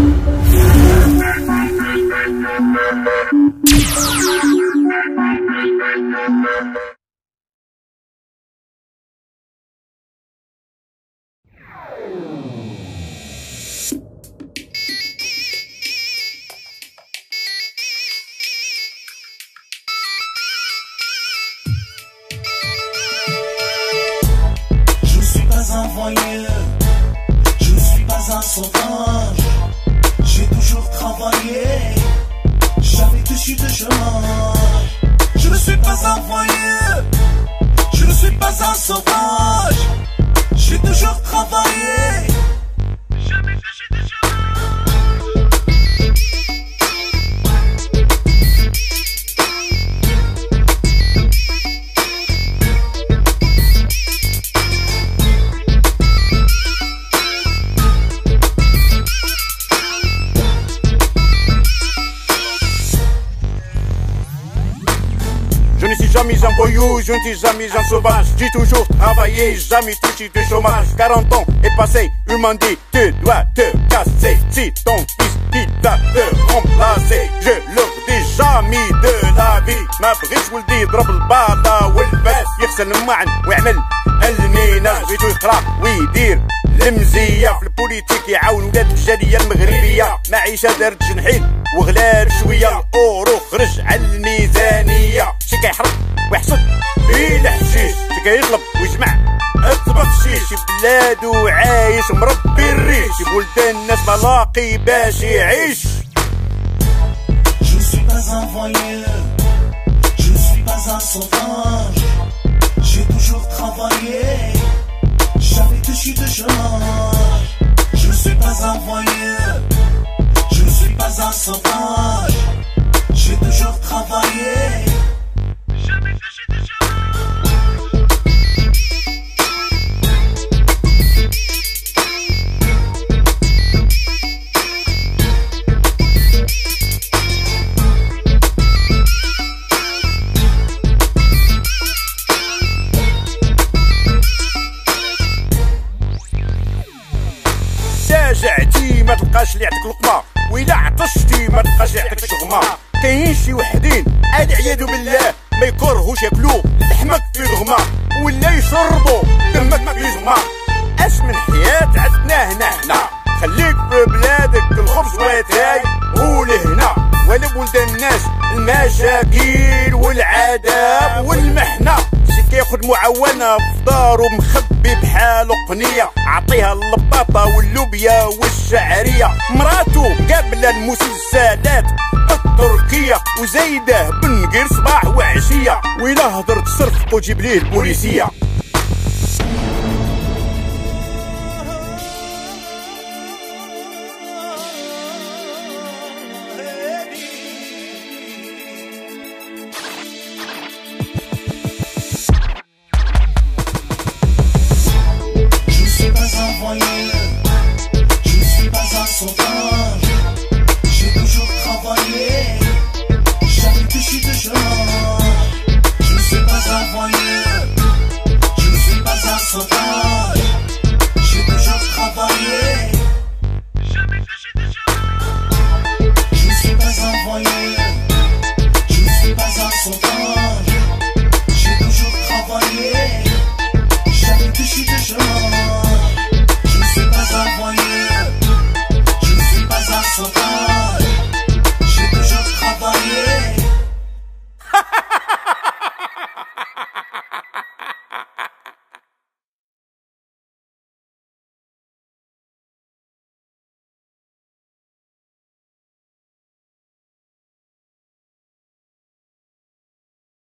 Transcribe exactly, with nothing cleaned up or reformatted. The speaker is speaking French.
Un voyeur, je ne suis pas un sauvage. J'ai toujours travaillé, jamais touché de chômage. Je ne suis pas un voyeur, je ne suis pas un sauvage. J'ai toujours travaillé, jamais touché de chômage. Je ne suis jamais un voyou, je ne suis jamais un sauvage. J'ai toujours travaillé, jamais touché de chômage. quarante ans est passé, ils m'ont dit tu dois te casser. Si ton fils qui va te remplacer, je leur dis jamais de la vie. ما بغيتش ولدي يضرب الباطا والباس، يغسل المعن ويعمل الميناج، بغيتو يقرا ويدير المزية في البوليتيك، يعاون ولاد الجالية المغربية. معيشة دارت جنحين وغلا بشوية، الاورو خرج على الميزانية. شي كيحرق ويحصد بيه الحشيش، شي كيطلب ويجمع الطبخشيش. بلادو عايش مربي الريش، بولدان الناس ملاقي باش يعيش. Je ne suis pas un voyeur, je ne suis pas un sauvage. J'ai toujours travaillé, jamais touché de chômage. Je ne suis pas un voyeur, je ne suis pas un sauvage. J'ai toujours travaillé, jamais touché de chômage. جعتي ما تلقاش اللي يعطيك لقمه، وإلا عطشتي ما تلقاش اللي يعطيك شغمه. كاين شي وحدين عاد عياذ بالله ما يكرهوش ياكلو لحمك في غمه، ولا يشربوا دمك في زغمه. اش من حياه عدنا هنا حنا، خليك في بلادك الخبز واتاي ولهنا. ولا بولدان الناس المشاكل والعذاب والمحنه، شي كياخد معاونه في دارو مخبي بحال قنيه، عطيها اللباطه واللوبيا والشعريه. مراتو قابله المسلسلات التركيه، وزايده بنقر صباح وعشيه، وإلا هضرت صرف وجيب ليه البوليسيه.